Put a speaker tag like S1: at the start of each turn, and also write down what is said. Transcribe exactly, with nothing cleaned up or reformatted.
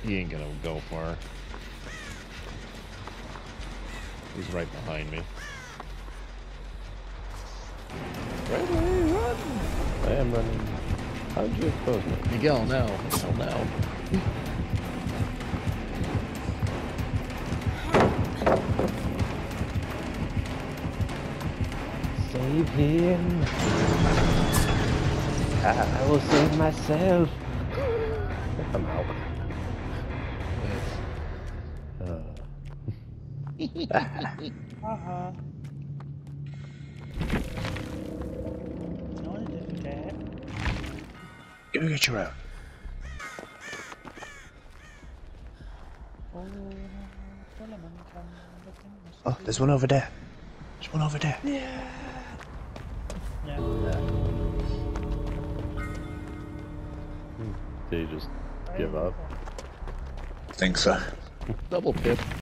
S1: He ain't gonna go far. He's right behind me.
S2: Right away, run! I am running. How'd you expose me?
S1: Miguel, now. Miguel, now.
S2: Save him. I, I will save myself. I'm out. Uh.
S3: Haha. No one did that.
S4: Go get your own. Oh, there's one over there. There's one over there.
S3: Yeah. Yeah.
S2: Did you just give up?
S4: I think so.
S1: Double pip.